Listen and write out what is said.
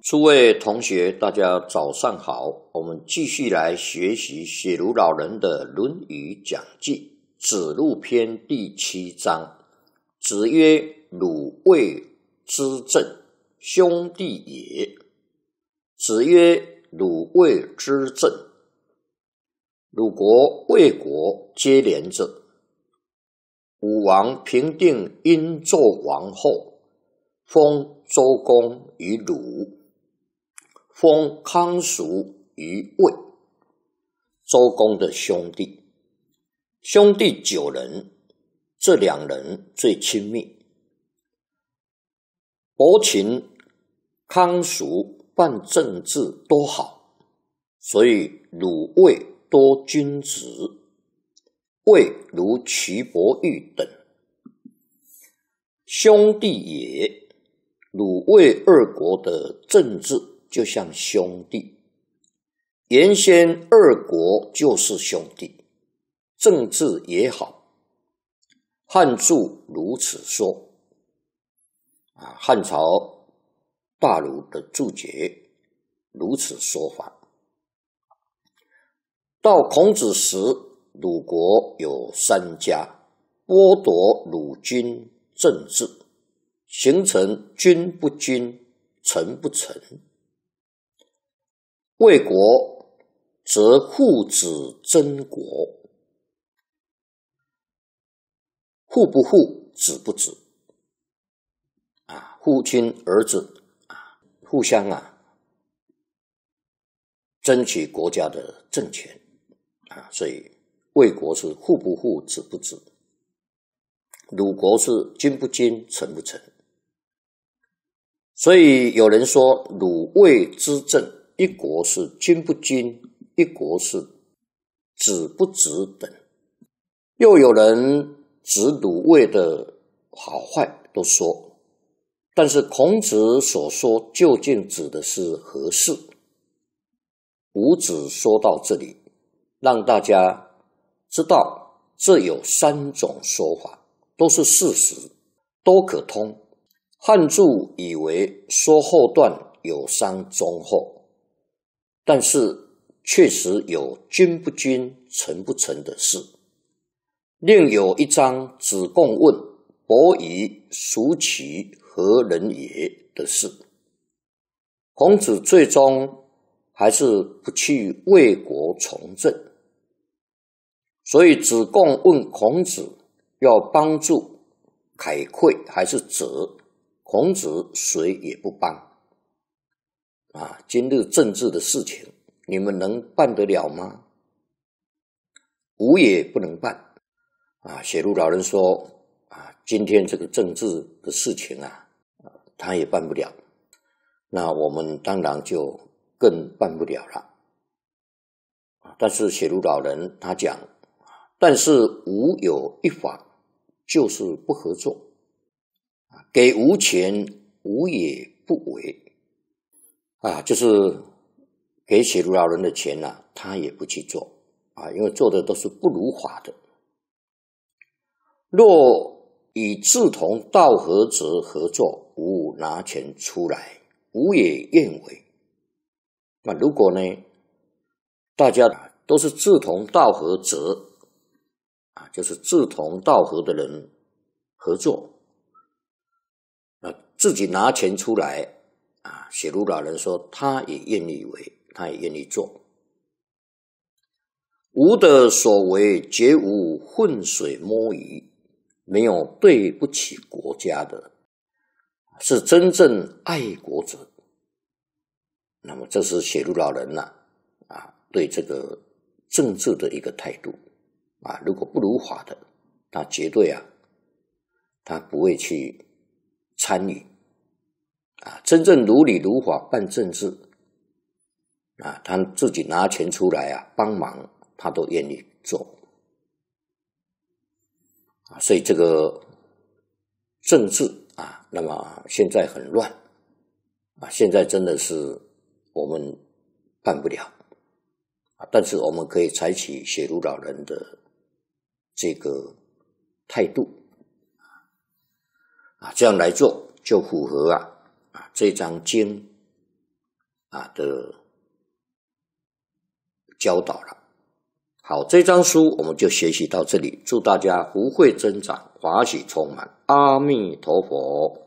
诸位同学，大家早上好。我们继续来学习写如老人的《论语讲记》子路篇第7章。子曰：“汝谓之政，兄弟也。”子曰：“汝谓之政。”鲁国、魏国接连着。武王平定殷纣王后，封周公于鲁，封康叔于魏，周公的兄弟。兄弟9人，这2人最亲密。伯禽、康叔办政治都好，所以鲁魏多君子，魏如蘧伯玉等。兄弟也，鲁魏2国的政治就像兄弟，原先2国就是兄弟，政治也好。汉注如此说，汉朝大儒的注解如此说法。到孔子时，鲁国有3家，剥夺鲁君政治，形成君不君，臣不臣。魏国则父子争国，父不父，子不子，父亲儿子互相争取国家的政权所以魏国是父不父，子不子；鲁国是君不君，臣不臣。所以有人说鲁魏之政，一国是君不君，一国是子不子等。又有人指鲁魏的好坏都说，但是孔子所说究竟指的是何事？伍子说到这里，让大家知道这有3种说法，都是事实，都可通。汉注以为说后段有伤中后，但是确实有君不君，臣不臣的事。另有一章子贡问伯夷孰其何人也的事，孔子最终还是不去魏国从政。所以子贡问孔子要帮助凯馈还是责，孔子谁也不帮今日政治的事情你们能办得了吗？吾也不能办写如老人说今天这个政治的事情他也办不了，那我们当然就更办不了了。但是写如老人他讲，但是吾有一法，就是不合作，给吾钱，吾也不为就是给写如老人的钱他也不去做因为做的都是不如法的。若与志同道合者合作，吾拿钱出来，吾也愿为。如果呢，大家都是志同道合者就是志同道合的人合作，自己拿钱出来写如老人说他也愿意为，他也愿意做。吾的所为绝无浑水摸鱼，没有对不起国家的，是真正爱国者。那么这是写如老人对这个政治的一个态度如果不如法的，他绝对他不会去参与真正如理如法办政治他自己拿钱出来帮忙，他都愿意做所以这个政治那么现在很乱现在真的是我们办不了但是我们可以采取写如老人的这个态度这样来做就符合这张经的教导了。好，这张书我们就学习到这里，祝大家福慧增长，法喜充满，阿弥陀佛。